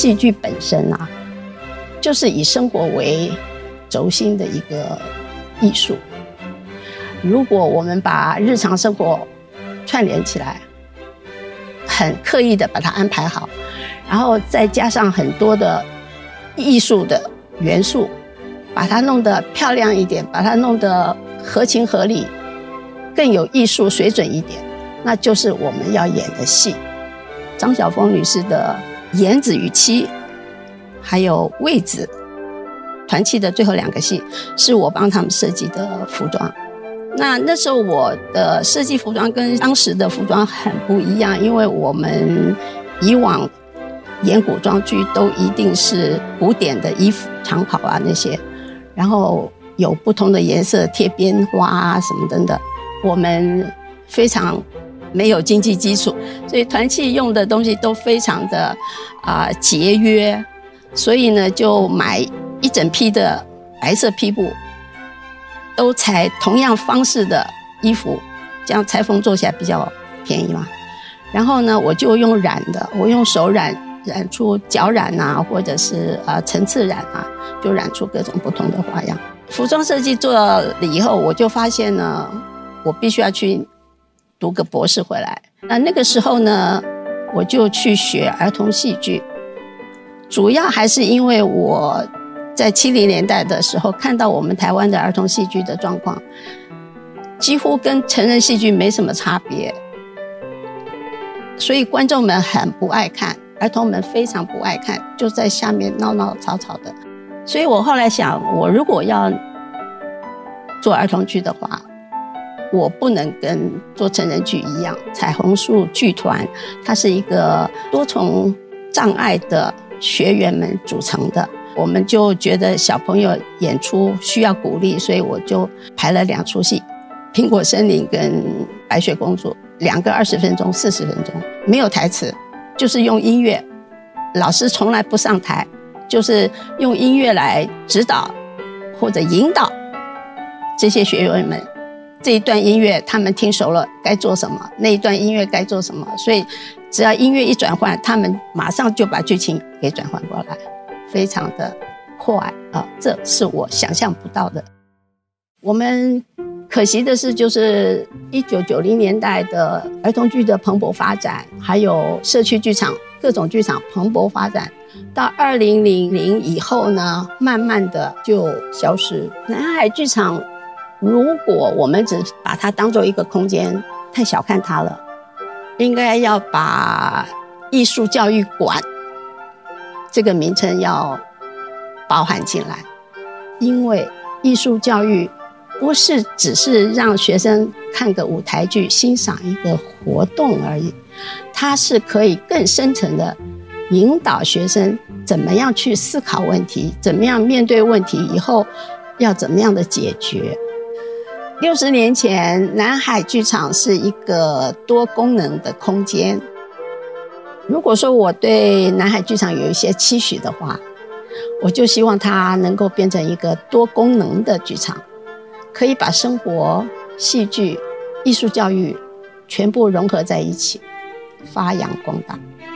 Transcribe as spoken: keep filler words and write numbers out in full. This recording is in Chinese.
戏剧本身啊，就是以生活为轴心的一个艺术。如果我们把日常生活串联起来，很刻意的把它安排好，然后再加上很多的艺术的元素，把它弄得漂亮一点，把它弄得合情合理，更有艺术水准一点，那就是我们要演的戏。张晓峰女士的《言子与妻》还有《卫子》团契的最后两个戏是我帮他们设计的服装。那那时候我的设计服装跟当时的服装很不一样，因为我们以往演古装剧都一定是古典的衣服长袍啊那些，然后有不同的颜色贴边花啊什么等等，我们非常没有经济基础，所以团契用的东西都非常的、呃、节约，所以呢就买一整批的白色披布，都裁同样方式的衣服，这样裁缝做起来比较便宜嘛。然后呢我就用染的，我用手染染出脚染啊，或者是呃层次染啊，就染出各种不同的花样。服装设计做了以后，我就发现呢我必须要去读个博士回来。那那个时候呢我就去学儿童戏剧，主要还是因为我在七零年代的时候看到我们台湾的儿童戏剧的状况几乎跟成人戏剧没什么差别，所以观众们很不爱看，儿童们非常不爱看，就在下面闹闹吵吵的。所以我后来想，我如果要做儿童剧的话，我不能跟做成人剧一样。彩虹树剧团它是一个多重障碍的学员们组成的，我们就觉得小朋友演出需要鼓励，所以我就排了两出戏，苹果森林跟白雪公主，两个二十分钟四十分钟，没有台词，就是用音乐，老师从来不上台，就是用音乐来指导或者引导这些学员们，这一段音乐他们听熟了该做什么，那一段音乐该做什么，所以只要音乐一转换，他们马上就把剧情给转换过来，非常的快啊，这是我想象不到的。我们可惜的是，就是一九九零年代的儿童剧的蓬勃发展，还有社区剧场各种剧场蓬勃发展，到二零零零以后呢，慢慢的就消失。南海剧场如果我们只把它当作一个空间，太小看它了，应该要把艺术教育馆这个名称要包含进来。因为艺术教育不是只是让学生看个舞台剧欣赏一个活动而已，它是可以更深层的引导学生怎么样去思考问题，怎么样面对问题以后要怎么样的解决。六十年前南海剧场是一个多功能的空间，如果说我对南海剧场有一些期许的话，我就希望它能够变成一个多功能的剧场，可以把生活、戏剧、艺术教育全部融合在一起，发扬光大。